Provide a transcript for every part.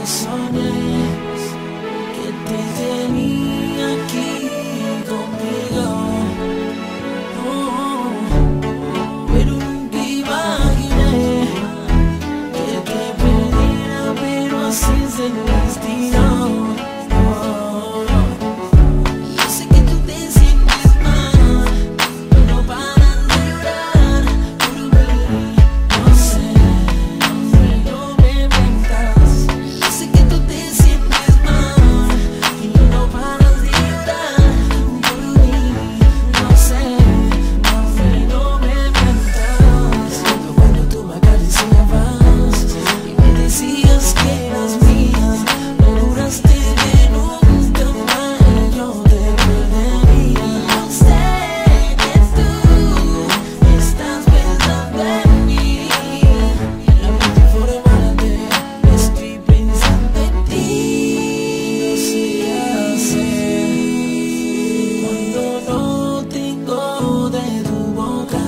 soñé que te tenía aquí conmigo, pero nunca imaginé que te perdiera, pero así es el destino. Yo sé que tú te sientes mal, pero paras de llorar por mí. No sé, no me mientas. Yo sé que tú te sientes mal y no paras de llorar por mí. No sé, no me mientas. Cuando tú me acariciabas y me decías que eras mía, no duraste de nunca más y yo te perdería. Yo sé que tú estás pensando en mí, en la mente formarte estoy pensando en ti. No sé qué hacer cuando no tengo de tu boca.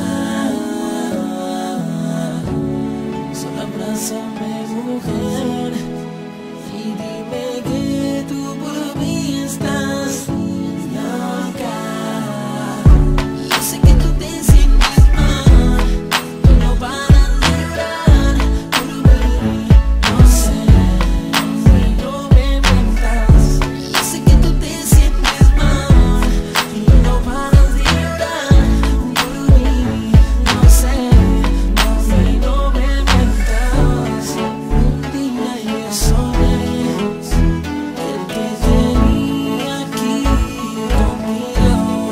Solo abrázame, mujer, y dime que tú por mí estás loca. Yo sé que tú te sientes mal, no paras de llorar por mí. No sé, no me mientas. Yo sé que tú te sientes mal y no paras de llorar por mí. No sé, no me mientas. Un día yo soñé que te tenía aquí conmigo,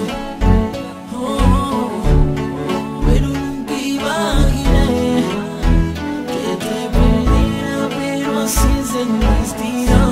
pero nunca imaginé que te perdiera, pero así es el destino.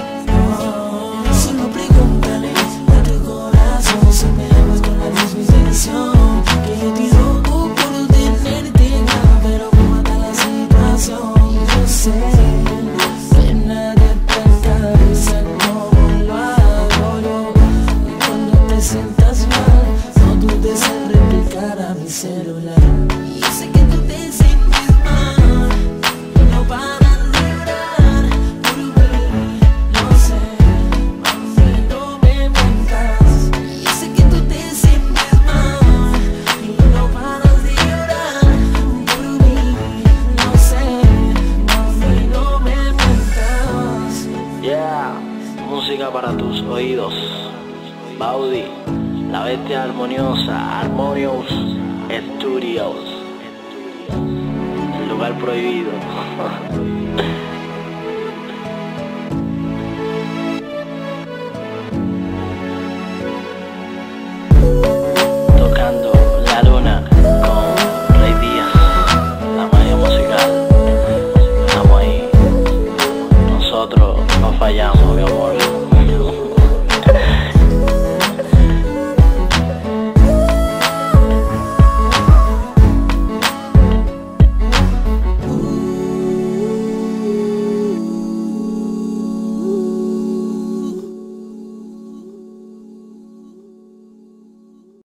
Solo pregúntale a tu corazón si me amas con la misma intención que yo te loco por tenerte, pero me mata la situación. Yo sé que nadie te acaricia como lo hago yo, y cuando te sientas mal, no dudes en replicar a mi celular. Yo sé que tú te sientes mal, no paras de llorar por mí. No sé, no me mientas. Yo sé que tú te sientes mal y no paras de llorar por mí. No sé, no me mientas. Yeah, música para tus oídos. Baudi, la bestia armoniosa, Harmonious Studios, el lugar prohibido.